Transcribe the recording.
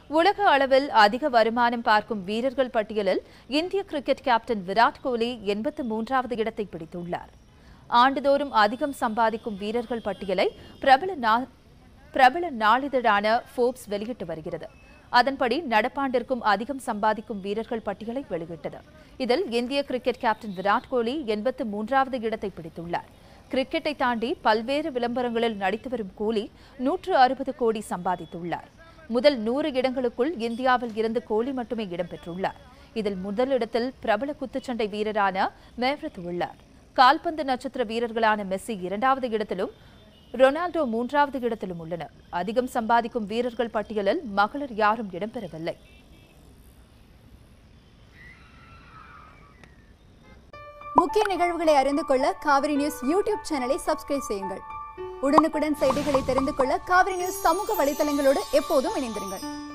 உலக அளவில் அதிக வருமானம் பார்க்கும் வீரர்கள் பட்டியலில் இந்திய கிரிக்கெட் கேப்டன் விராட் கோலி 83வது இடத்தை பிடித்துள்ளார். ஆண்டுதோறும் அதிகம் சம்பாதிக்கும் வீரர்கள் பட்டியலை பிரபல நாளிதழான ஃபோர்ப்ஸ் வெளியிட்டு வருகிறது. அதன்படி நடப்பாண்டிற்கும் அதிகம் சம்பாதிக்கும் வீரர்கள் பட்டியலை வெளியிட்டது. இதில் இந்திய கிரிக்கெட் கேப்டன் விராட் கோலி 83வது இடத்தை பிடித்துள்ளார். கிரிக்கெட்டை தாண்டி பல்வேறு விளம்பரங்களில் நடித்து வரும் கோலி 160 கோடி சம்பாதித்துள்ளார். முதல் 100 இடங்களுக்குள் இந்தியாவில் இருந்து கோலி மட்டுமே இடம்பெற்றுள்ளார். இதில் முதலிடத்தில் பிரபல குத்துச்சண்டை வீரரான மேவ்ரத் உள்ளார். கால்பந்து நட்சத்திர வீரர்களான மெஸ்ஸி 2வது இடத்திலும் ரொனால்டோ 3வது இடத்திலும் உள்ளனர். அதிகம் சம்பாதிக்கும் வீரர்கள் பட்டியலில் மகளிர் யாரும் இடம்பெறவில்லை. முக்கிய நிகழ்வுகளை அறிந்து கொள்ள காவிரி நியூஸ் யூடியூப் சேனலை சப்ஸ்கிரைப் செய்யுங்கள். உடனுக்குடன் செய்திகளை தெரிந்து கொள்ள காவிரி நியூஸ் சமூக வலைதளங்களோடு எப்போதும் இணைந்திருங்கள்.